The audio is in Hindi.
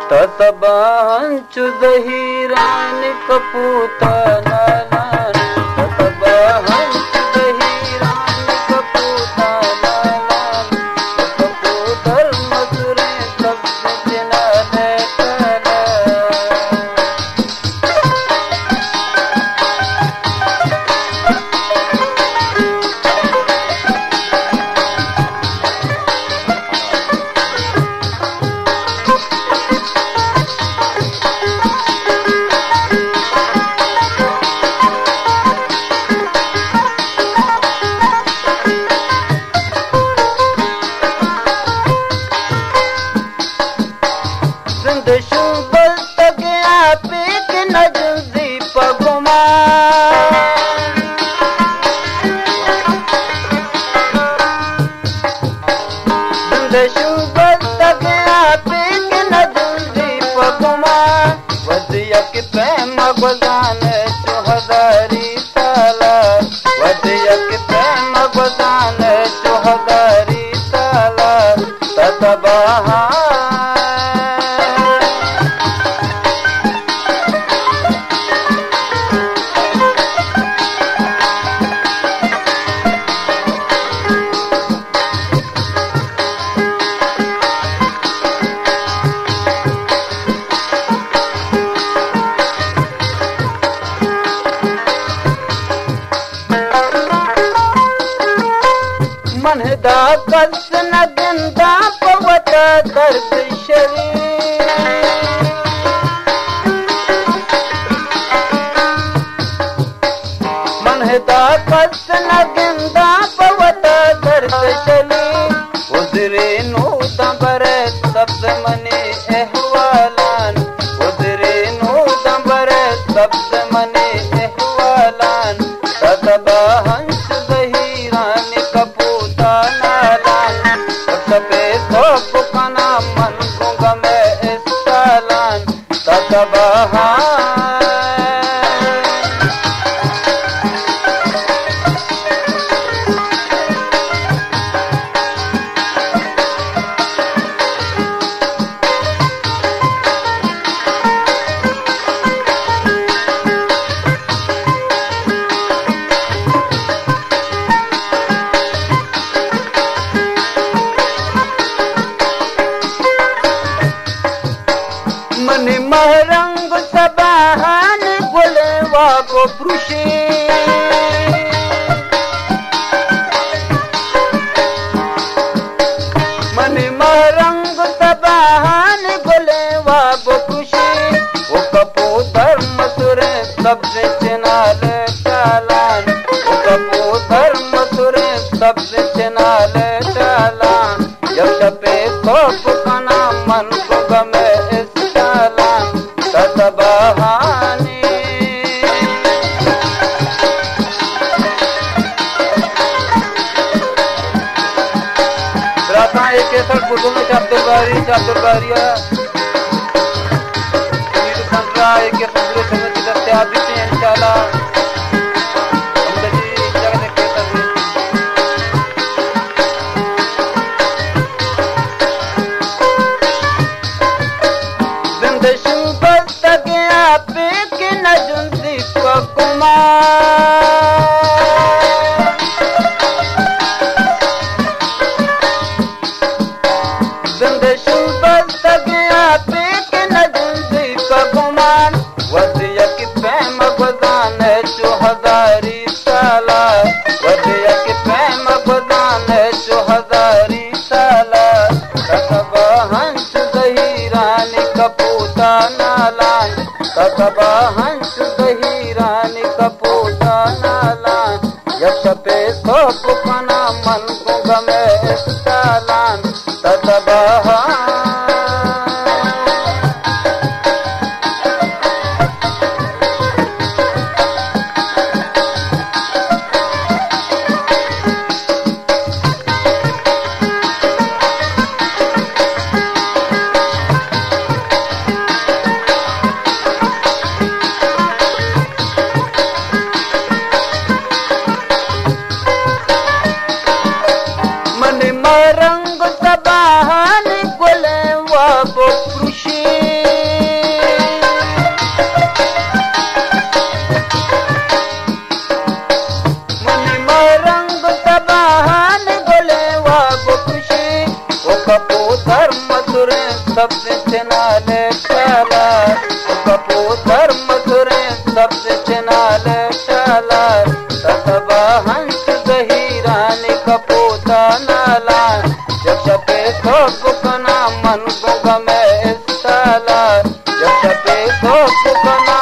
ततबांचु दहीरान कपूतन ततबांचु दहीरान कपूतन कपूतर मधुरे सब जिनाने शुबल तक आपे के नजदी पगुमा शुबल तक आपे के नजदी पगुमा वदिया के प्रेम गुजान चौहदारी साला वदिया के प्रेम गुजान चौहदारी साला ततबाहा मनहदा कस नगंदा पवत दर्द शरीर मनहदा कस नगंदा पवत दर्द शरीर उजरे नो दंबरे सब्ज मने अहवालान उजरे नो दंबरे सब्ज मने अहवालान ततबाहंस दहीरान कपूता नालान सपे तो कना मन गुंगा में इस्तालान ततबाहान मनि महरंग सबाहन गुलवा को पुरुषे मनि महरंग सबाहन गुलवा को पुरुषे वो कपूतर मथुरे सबसे चिनाल चालान वो कपूतर मथुरे सबसे चिनाल चालान जब छपे तो पुकाना मन को गमे ततबाहानी राता एक ऐसा फोटो में अब्दुल बारिया संतरा एक दूसरे समय की दस्तियाब भी हैं इंशाल्लाह नजुंदी पगुमा जिंदशु बस्तगिया पे के नजुंदी पगुमान वदिया की प्रेम गुजान चौहदारी साला वदिया की प्रेम गुजान चौहदारी साला ततबाहंस दहीरान कपूता नालान ततबाहंस दहीरान कपूता नालान जब छपे तो पुकाना मन को गमे सालान ततबाहान रंग सबाहन गुलवा को पुरुषी सबसे नाले चाला कबूतर मधुरे सबसे नाले चाला ततबा हंस दही रानी कपूता नाला जब पे तो बुकना मन गुंग में साला जब पे तो बुकना